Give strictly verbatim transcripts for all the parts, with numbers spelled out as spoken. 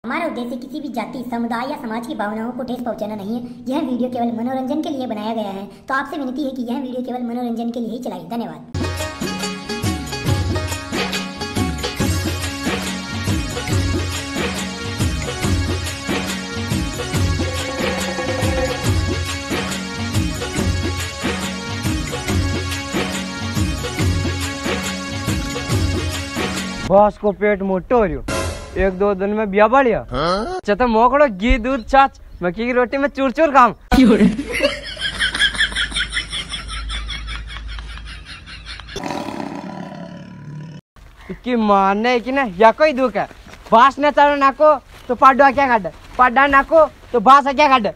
हमारा उद्देश्य किसी भी जाति, समुदाय या समाज की भावनाओं को ठेस पहुंचाना नहीं है। यह वीडियो केवल मनोरंजन के लिए बनाया गया है, तो आपसे विनती है कि यह वीडियो केवल मनोरंजन के लिए ही चलाइए। धन्यवाद। बॉस को पेट मोटो हो रही, एक दो दिन में बिया बढ़िया। अच्छा तो मोकड़ो घी दूध छाछ मक्की की रोटी में चूर चूर काम। कि माने कि ना या कोई दुख है। बास ने चारो नाको तो पाडा क्या काट, पाडा नाको तो बास क्या काट।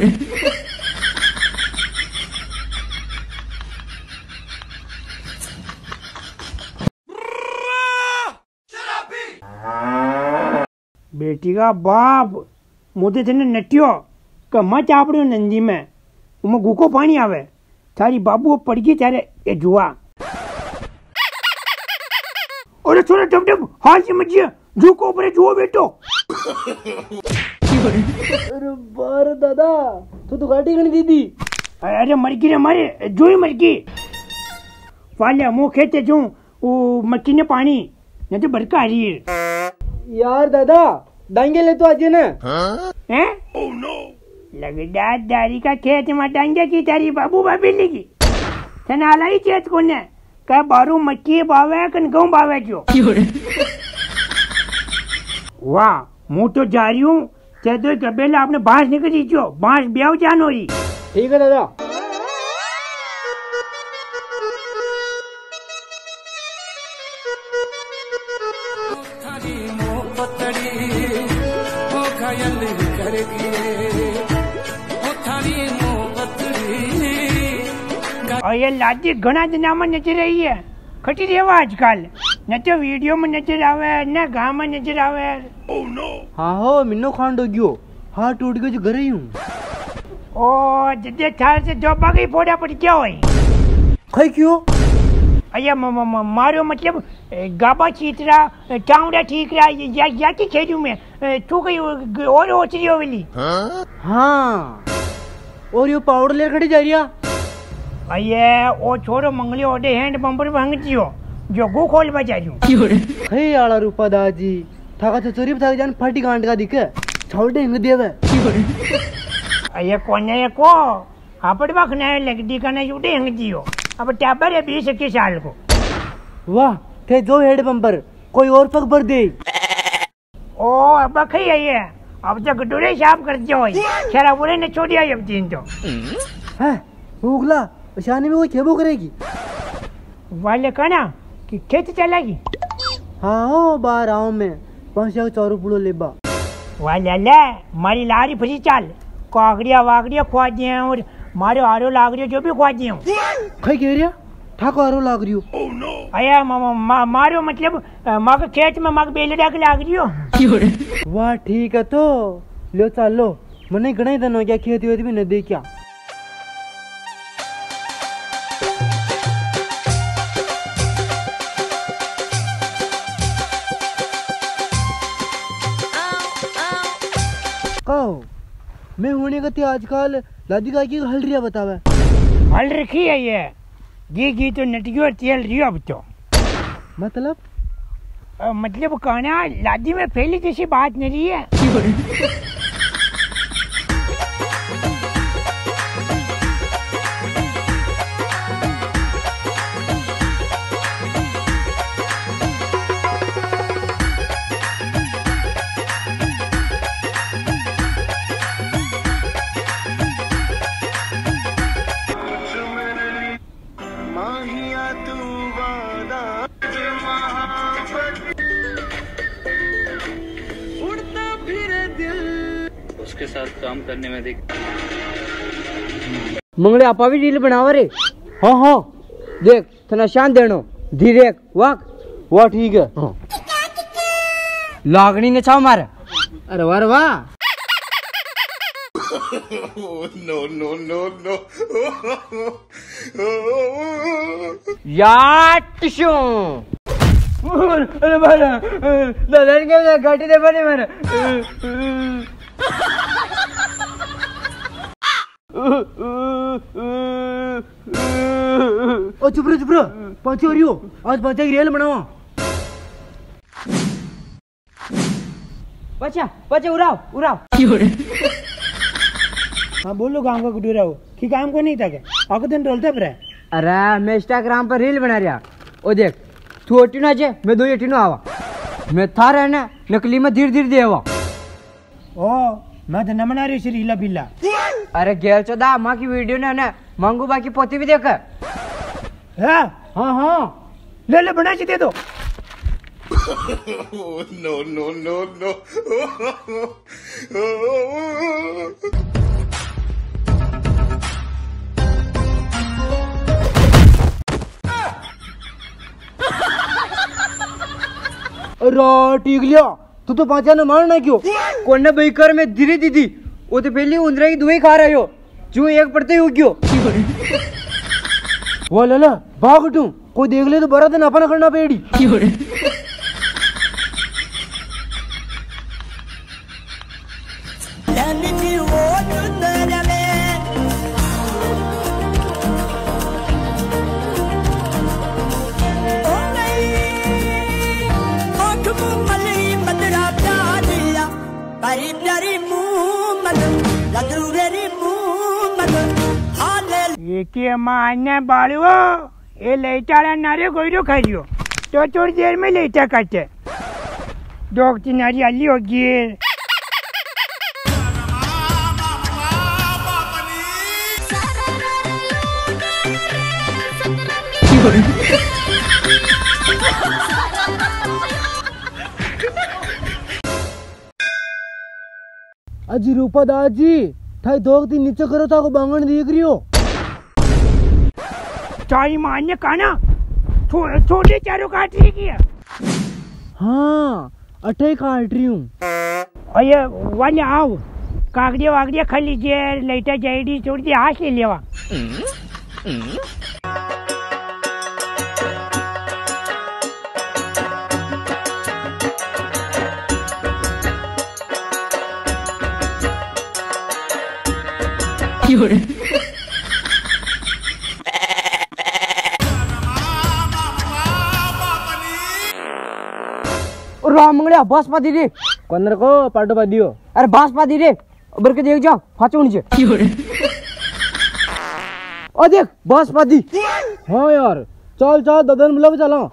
बेटी का बाप मुझे तेने नटियो का मत आपड़ो नंदी में उमा गुको पानी आवे थारी बाबू पड़ गई थारे ए जुआ। अरे छोरा डब डब हाल से मत जू को ऊपर जुओ बेटो। अरे बार दादा तू तो गाड़ी गणी दीदी। अरे मरकी रे मारे जोई मरकी वाले मुंह खेते जो वो मक्की ने पानी न तो बरका रही है। यार दादा डांगे ले तो आज ना। हैं? Oh no. लगड़ा दारी का खेत में डांगे की तारी बाबू बाबी लेगी। तना लाई चेत कोने का बारू मक्की बावे कन गऊ बावे जो। वाह मुँह तो जा रही हूँ चेतो कबेला आपने बांस निकल दीजो बांस ब्याह जान हो रही। ठीक है दादा। और ये लादी घना दिना में नजर रही है खटी रेवा आजकल न तो वीडियो में नजर आवे न गाँव में नजर आवे। oh, no. हाँ हो मिन्नो खांड हो गयो हाँ टूट गयो जो घर ही हूँ। ओ जदे थार से दो बागी फोड़ा पड़ क्या होई खई क्यों अया म, म, म, मारो मतलब गाबा चीतरा टाउडा ठीक रहा या या की खेजू में तू कहीं और ओचरी होवेली। हाँ और यो पाउडर ले खड़ी जा रिया। अये ओ छोरो मंगली ओडे हैंड पंपर भंग जियो जो गो खोल बजा रही। हे आला रूपा दादी थाका तो चोरी थाका जान फटी गांड का दिखे छोड़े हिंग देवे। अये कोने ये को आपड़ बखना लगदी कने जुटे हिंग जियो अब टाबर है बीस इक्कीस साल को। वाह थे दो हेड पंपर कोई और पग भर दे। ओ अब खई है ये अब तो गडोरे साफ कर दियो शरा बुरे ने छोड़िया अब तीन तो है उगला शानी में कोई खेबो करेगी वाले कहना कि खेत चलेगी। हाँ हो बाहर आओ मैं पाँच सौ चौरू पुड़ो लेबा वाले ले मारी लारी फसी चाल कागड़िया वागड़िया खुआ दिए और मारे आरो लाग रही जो भी खुआ दिए कई कह रहा ठाको आरो लाग रही हो। oh, no. अया मा, मा, मारो मतलब माँ के खेत में माँ के बेलड़ा के लाग रही हो। वाह ठीक है तो लो चलो मने घना दिन हो गया खेती वेती भी न दे क्या। कहो मैं होने का आजकल लादी का की हल रिया बतावे हल रखी है ये घी घी तो नटियो और तेल रियो अब तो मतलब आ, मतलब कहना लादी में फैली जैसी बात नहीं है। उसके साथ काम करने में देख मंगले आपा भी रील बनावा रे। हाँ हाँ देख तना शान देनो धीरे वाक वाह ठीक है। हाँ। लागनी ने छाव मारे अरे वाह वाह। नो नो नो नो यार टिश्यू अरे बाला दादा के गाड़ी दे बने मारे ओ चुप रहो चुप रहो पांच हो रही हो आज पांच की रेल बनाओ बच्चा बच्चा उड़ाओ उड़ाओ हाँ बोलो काम का कुटूरा हो कि काम को नहीं था क्या आखो दिन रोलते पर अरे मैं इंस्टाग्राम पर रील बना रहा ओ देख तू अटी ना जे मैं दो अटी ना आवा मैं था रहना नकली में धीरे धीरे दे आवा ओ मैं तो न बना रही हूँ रीला बिल्ला अरे गेल चौदह माँ की वीडियो ने ना मांगू बाकी पोती भी देखा हाँ हाँ हाँ ले ले बना के दे दो Oh, no, no, no, no. अरे ठीक लिया तू तो पांचा ने मारना क्यों कौन ने बेकर में धीरे दीदी वो तो पहले उंदरा की दुई खा रहे हो जो एक पड़ते हो क्यों वो लाला भाग उठूं कोई देख ले तो बड़ा दिन अपना करना पेड़ी ये माने बालू ये लेटा नारे कोई रो खाइयो तो थोड़ी देर में लेटा काटे डॉक्टर नारी अली होगी अजी रूपा दाजी थाई दो तीन नीचे करो था को बांगण देख रही हो चाई मान्य काना छोटे चारों काट रही की हाँ अठे काट रही हूँ अये वाले आओ कागड़िया वागड़िया खा लीजिए लेटा जाएगी थोड़ी सी हाथ ले लेवा राम मंगड़िया बस पा दी रे कंदर को पाटो पा दियो अरे बस पा दी रे उबर के देख जाओ फाचो नीचे ओ देख बस पा दी हाँ यार चल चल ददन बुला के चलो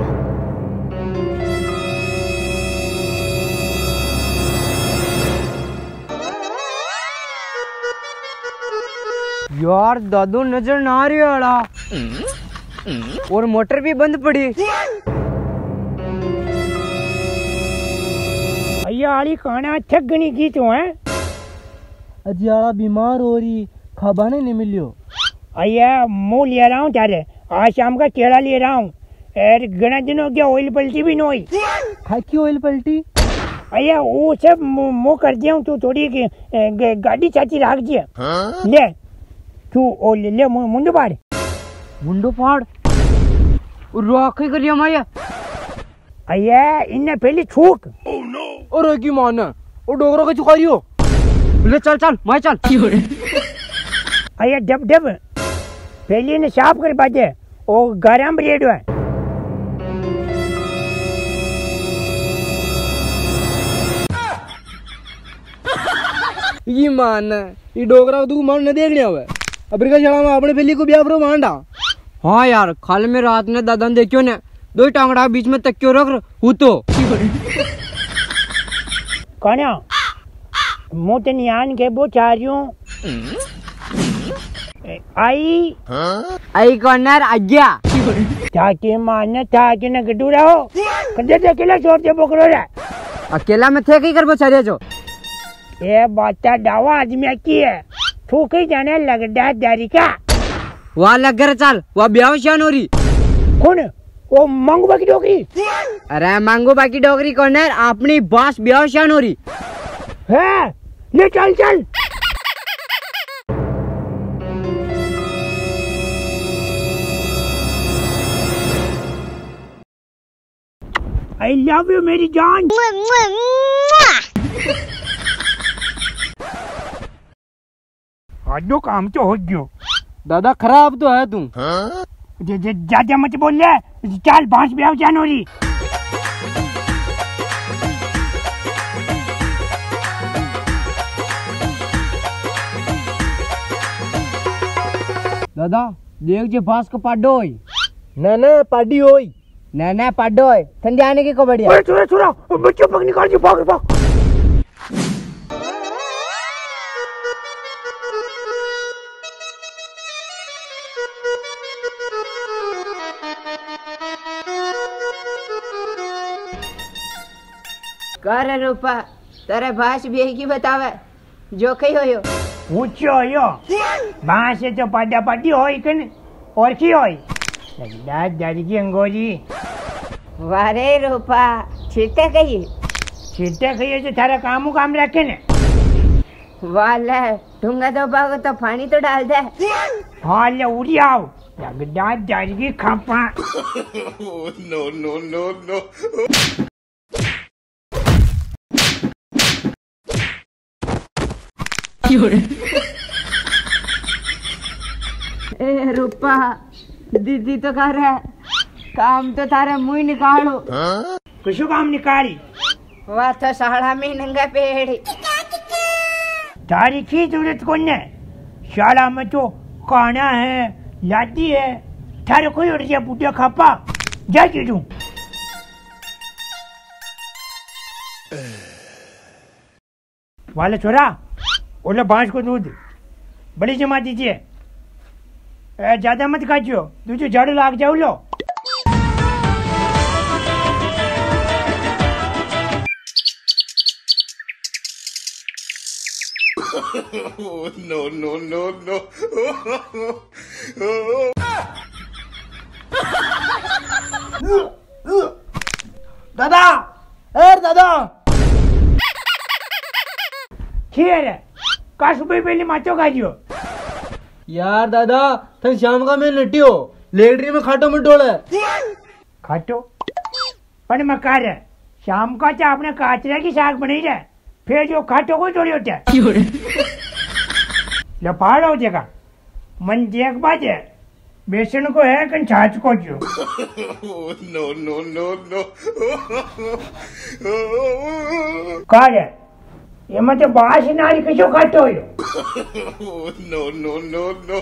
यार दादू नजर ना आ रही है और मोटर भी बंद पड़ी भैया आली खाना थक गनी की तो है अजी आला बीमार हो रही खाबाने नहीं मिलियो अय्या मुँह ले रहा हूँ तारे आज शाम का केला ले रहा हूँ और घना दिन हो गया ऑयल पलटी भी नहीं हुई खाई की ऑयल पलटी अय्या वो सब मुँह कर दिया हूँ तू थोड़ी गाड़ी चाची रख दिया ले तू ओ ले ले मुंडो पाड़ मुंडो पाड़ रोके कर लिया माया अय्या इन्ने पहले छूक और की मान वो डोगरा के चुका रही हो ले चल चल मैं चल अय्या डब डब पहले ने साफ कर बाजे ओ गरम ब्रेड है ये मान ये डोगरा तू मान न देखने आवे अफ्रीका चला में अपने पहली को ब्याह pro मांडा हाँ यार खाल में रात ने दादा ने देखियो ने दो टांगड़ा बीच में तक्यो रख हूँ तो कौन मुँह तो नियान के वो चाह रही हूँ आई आई कॉर्नर आज्ञा ताकि माने ताकि न गड्डू रहो कदे ते अकेला छोड़ दे पकड़ो रे अकेला में थे कहीं कर बचारिया जो ये बाता दावा आदमी की है तू कहीं जाने लगड़ा दारी का वहाँ लग कर चल वहाँ ब्याह शान हो रही कौन वो मांगू बाकी डोगरी अरे मांगो बाकी डोगरी कॉर्नर अपनी बॉस ब्याह शान हो रही है ले चल चल आई लव यू मेरी जान। आज काम तो हो गयो। दादा खराब तो है तू। ज्यादा मत बोल ले, चाल बांस ब्याह जान हो रही। दादा देख जे बास को पाडो होई। ना ना पार्टी होई। ना ना पाडो होई ठंडी आने की को बढ़िया। अरे छोरा छोरा बच्चों पक निकाल के भाग भाग। कर रूपा तेरे भाष भी की बतावे जो कही हो यो। पूछो यो वहां से तो पाडा पाटी होई कन और की होई लगदा दादी की अंगोरी। वारे रूपा छीटे कही छीटे कही तो थारा कामू काम रखे ने। वाले ढूंगा तो बागो तो पानी तो डाल दे। हाँ ले उड़ी आओ लगदा दादी की खापा। no, no, no, no. ए रूपा दीदी तो कर रहा है काम तो तारा मुंह निकालो। कुछ काम निकाली वह तो साड़ा में नंगा पेड़। तारी की जरूरत कौन है, शाला में तो काना है लाती है। थारे कोई उड़ जा पुटिया खापा जा की तू। वाले छोरा ओला बांस को दूध बड़ी जमा दीजिए। ज्यादा मत खाचियो तुझे झाड़ू लाग जाओ लो। no, no, no, no. दादा ए दादा खीर काश रुपये पहले माचो खाजियो। यार दादा थे शाम का मैं नटियो लेटरी में खाटो में डोले खाटो पर मकार है शाम का चाहे अपने काचरा की साग बनी रहे फिर जो खाटो को थोड़ी होता है। लपाड़ हो जाएगा मन देख बाजे बेसन को है कन छाछ को जो। no, no, no, no. Car है ये मत बास नारी किसो खाटो हो। no, no, no, no.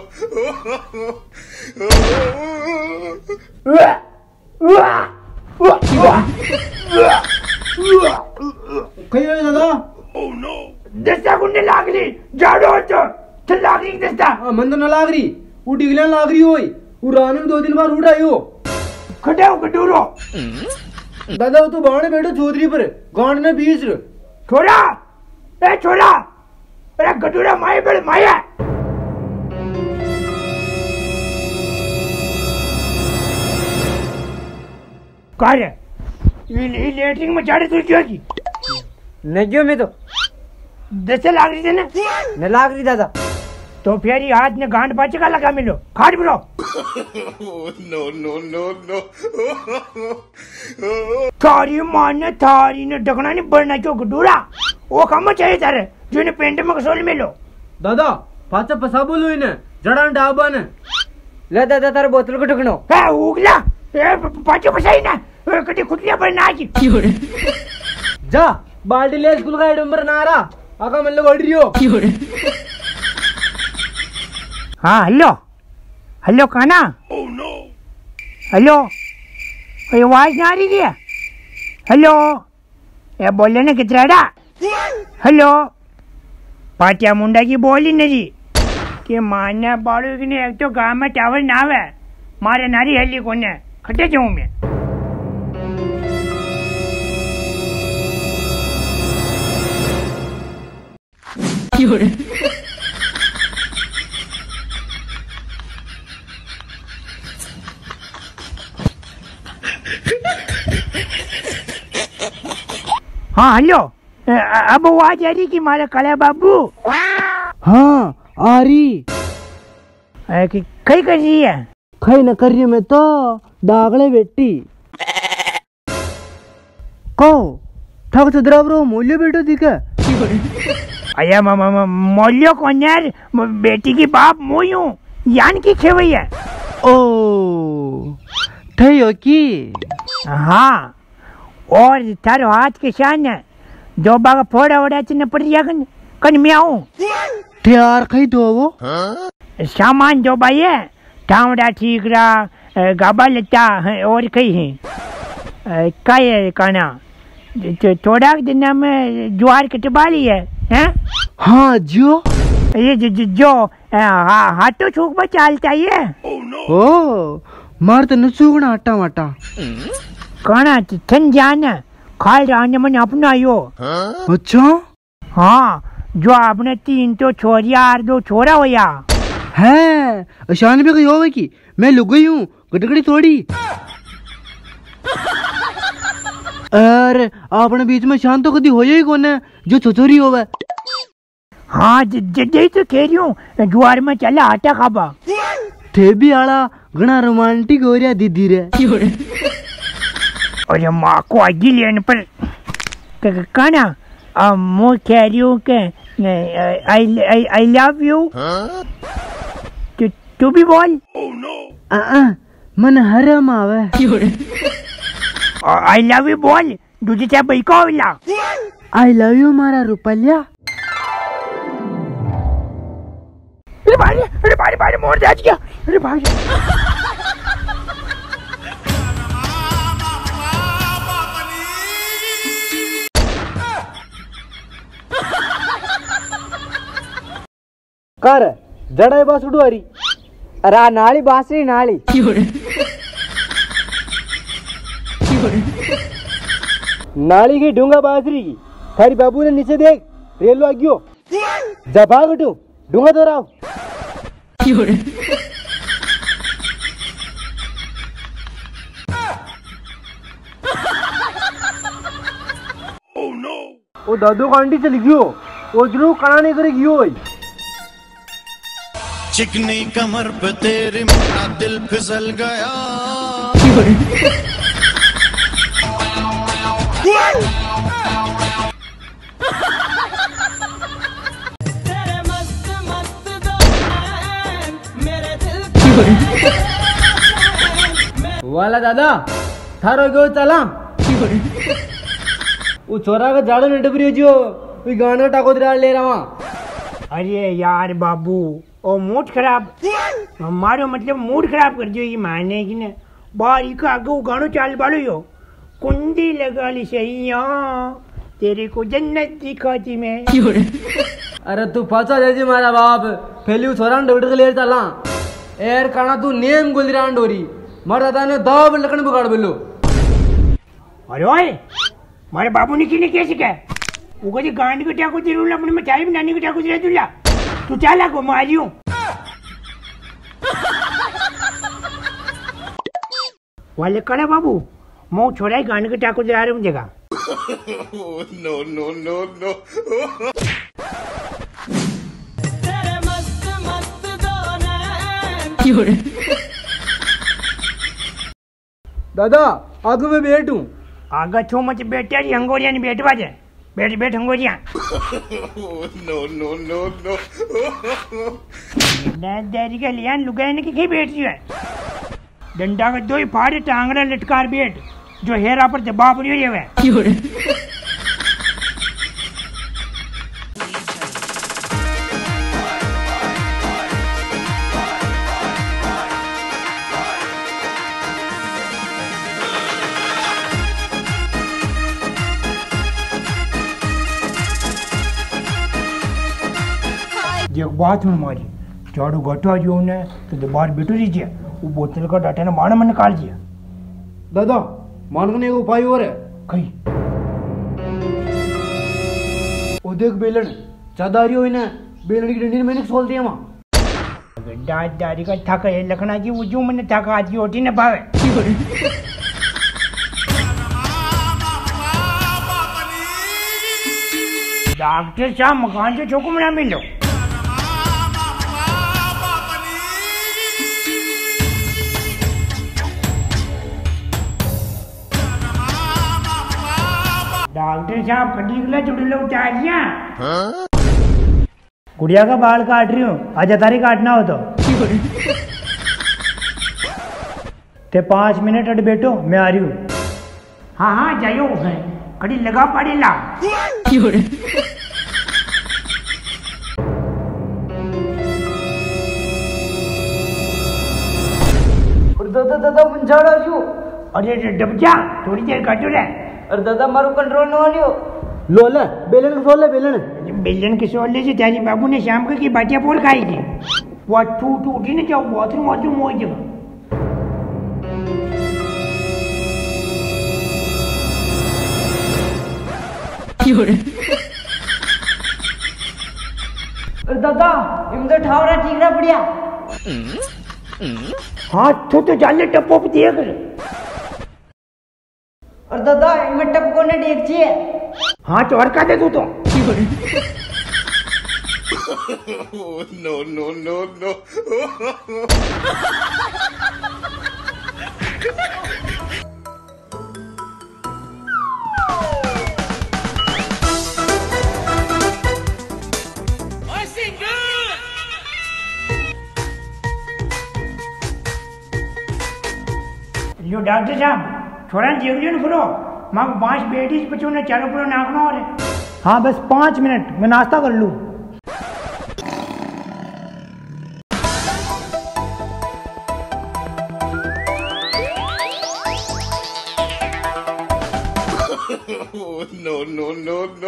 कहीं है दादा। दस्ता गुंडे लागली झाड़ो तो चल लागली दस्ता। मन तो न लाग रही वो डिगलियां लाग रही होई वो रान में दो दिन बाद उठ आई हो। खटाओ कटोरो दादा वो तो बावने बैठो चौधरी पर गांड ने बीच रे। छोरा ए छोरा अरे गटूरा माए बड़े माया। कार्य ये लेटरिंग में झाड़े तुझी होगी नगियो में तो दस लाग रही थे ना न लाग रही दादा तो फिर ये हाथ ने गांड पाचे का लगा मिलो खाट bro. no, no, no, no. थारी मां ने थारी ने ढकना नहीं बढ़ना क्यों गटूरा वो काम चाहिए तारे जो इन्हें पेंट में कसोल मिलो। दादा पाचा पसा बोलो इन्हें जड़ा डाबा ने ले दादा तारे बोतल को ढकनो है उगला ए पाचो पसाई ना कटी खुटिया पर ना की जा बाल्टी ले स्कूल का नंबर ना रहा आका मन लो बढ़ रियो। हाँ हेलो हेलो काना हेलो आवाज ना आ रही है। हेलो ये बोले ना कितराड़ा हेलो पाटिया मुंडा की बोली नहीं कि माने बाड़ू की नहीं एक तो गांव में टावर ना है मारे नारी हेली कोने खटे जाऊं मैं। हाँ हेलो अब आवाज आ रही कि मारे काले बाबू। हाँ आ रही कि कई कर रही है खई न कर रही मैं तो दागले बेटी को ठग चुदरा ब्रो मूल्य बेटो दिखे अया मामा मौल्यो कौन यार बेटी की बाप मोई हूँ यान की खेवई है ओ ठयो की हाँ और थारो हाथ के शान है दो बाग फोड़ा वड़ा चिन्ह पड़ दिया कन कन मैं आऊँ ठेयार कहीं दो वो सामान दो भाई है टावड़ा ठीक रहा गाबा लता और कहीं है काय है काना तो थोड़ा दिन में ज्वार कटबाली है हैं हाँ जो ये जो जो, जो हा, हाथों छूक में चालता है ओ मार तो नुचुगना आटा वाटा काना थन जाना खाल राने मन अपना यो अच्छा हाँ जो आपने तीन तो छोरिया और दो छोरा होया है अशान भी कही होवे की मैं लुक गई हूँ गटगड़ी थोड़ी अरे आपने बीच में शान तो कदी हो ही कौन है जो छोचोरी होवे हाँ जल्दी तो कह रही हूँ ज्वार में चला आटा खाबा थे भी आला घना रोमांटिक हो रहा दीदी रे अरे माँ को आगे लेने पर कहना मैं कह रही हूँ कि आई आई लव यू तू भी बोल मन हरम आवे आई लव यू बोल दूसरी चाहे भाई को मिला आई लव यू मारा रुपया अरे भाई अरे भाई भाई मोड़ जा गया अरे भाई कर जड़ा बास उड़वारी अरे नाली बासरी नाली नाली की डूंगा बासरी की थारी बाबू ने नीचे देख रेल आगियो जबा गटू डूंगा तो राव ओ दादू कांडी चली गयो वो जरूर कना नहीं करेगी यो चिकनी कमर पे तेरे मेरा दिल फिसल गया वाला दादा थारो गयो चला वो छोरा का झाड़ू ने डबरी जो वो गाना टाको दरा ले रहा अरे यार बाबू ओ मूड खराब हमारो मतलब मूड खराब कर दियो ये माने की ने बारी का आगे गानो चाल बालो यो कुंडी लगा ली सैया तेरे को जन्नत दिखाती मैं अरे तू फंसा जाजी मारा बाप फैली छोरा ने डबरी ले चला एर काना तू नेम गुलरान डोरी मार दादा ने दब लकन बिगाड़ बोलो अरे ओए मारे बाबू ने किने कैसे क्या वो कभी गांड के टाको जरूर अपने में चाय बनाने के टाको जरूर तुला तू चाला को मारियो वाले कड़ा बाबू मो छोड़ा ही गांड के टाको जरा रहा हूँ जगह नो नो नो नो दादा आगे मैं बैठूं आगा छो मच बेटे हंगोरिया नहीं बैठ बाजे बैठ बैठ हंगोरिया नो नो नो नो देरी का लिया लुगाई ने की बैठ रही है डंडा का दो ही फाड़े टांगड़ा लटकार बैठ जो हेरा पर दबाव पड़ी हुई है एक बात में मारी झाड़ू घटवा जो ने तो बाहर बैठो दीजिए वो बोतल का डाटा ने माना मन निकाल दिया दादा मानने का उपाय और है कहीं वो देख बेलन चादारी हो ना बेलन की डंडी मैंने खोल दिया वहाँ दाद दादी का थका है लखना की वो जो मैंने थका आज की ओटी न पावे डॉक्टर साहब मकान से छोको मना मिलो डॉक्टर साहब कटी गला चुड़ीला उतार दिया। गुड़िया का बाल काट रही हूँ, आज तारी काटना हो तो ते पांच मिनट अट बैठो, मैं आ रही हूँ। हाँ हाँ जाइयो, कड़ी लगा पड़ी ला। दादा दादा मुंझाड़ा जो। अरे डब जा, थोड़ी देर काटो रे। अरे दादा मारो कंट्रोल न वालियो। लोला बेलन को सोले बेलन। बेलन के सोले से तेरी बाबू ने शाम को की बाटिया पोल खाई थी। वो टू टू उठी ना जाओ, बाथरूम बाथरूम हो जगह। अरे दादा इमदे ठावरा ठीक रहा बढ़िया। हाँ तो तो चाले टप्पो पे देख। और दादा इनमें टप को ने देख चाहिए। हाँ तो और का दे तू तो। No no no no. यो डॉक्टर साहब थोड़ा जेवलियन खुलो, माँ को पांच बेटीज बच्चों ने चारों पुरो नाकना हो रहे। हाँ बस पांच मिनट मैं नाश्ता कर लूँ। No no no no.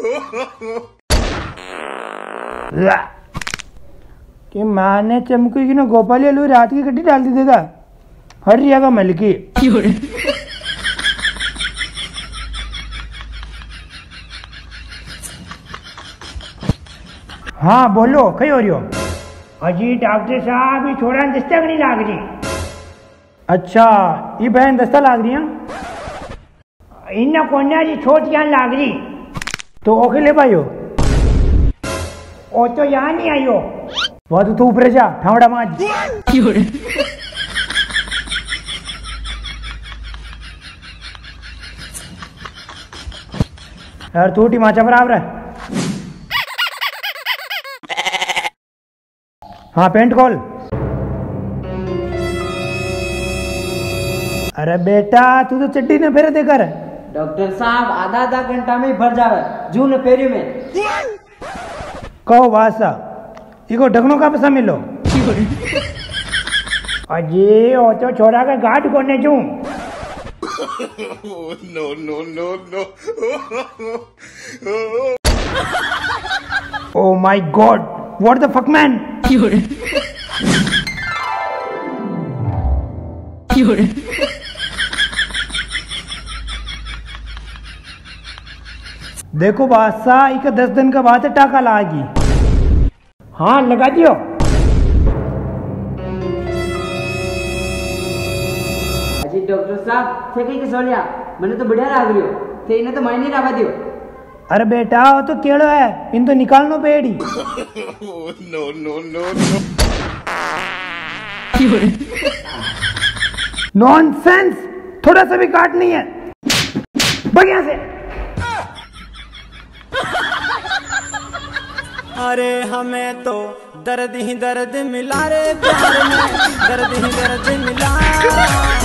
कि माँ ने चमकी की ना गोपाली आलू रात की कट्टी डाल दी देगा, हर रिया का मलकी। हाँ बोलो कहीं हो रही हो? अजी डॉक्टर साहब ये छोड़ा दस्ता नहीं लाग रही। अच्छा ये बहन दस्ता लाग रही है, इन्ना कोन्या जी छोट यहाँ लाग रही तो ओखले भाई हो। ओ तो यहाँ नहीं आई हो, वो तो तू ऊपर जा ठावड़ा माज। यार तू टी माचा बराबर है। हाँ पेंट खोल। अरे बेटा तू तो चड्डी ने फेरे देकर। डॉक्टर साहब आधा आधा घंटा में ही भर जावे जू ने पेरी में। कहो वासा इको ढकनो का पैसा मिलो। अजी ओ तो छोरा का घाट कोने जू। No no no no. Oh my god what the fuck man. देखो बादशाह एक दस दिन का बाद टाका लागी। हाँ लगा दियो। अजी डॉक्टर साहब थे कहीं के सोलिया मैंने तो बढ़िया लाग रही हो थे, इन्हें तो मायने लावा दियो। अरे बेटा वो तो केड़ो है, इन तो निकालनो पेड़ी। No no no no. Nonsense, थोड़ा सा भी काट नहीं है, बढ़िया से। अरे हमें तो दर्द ही दर्द मिला रे प्यार में, दर्द ही दर्द मिला।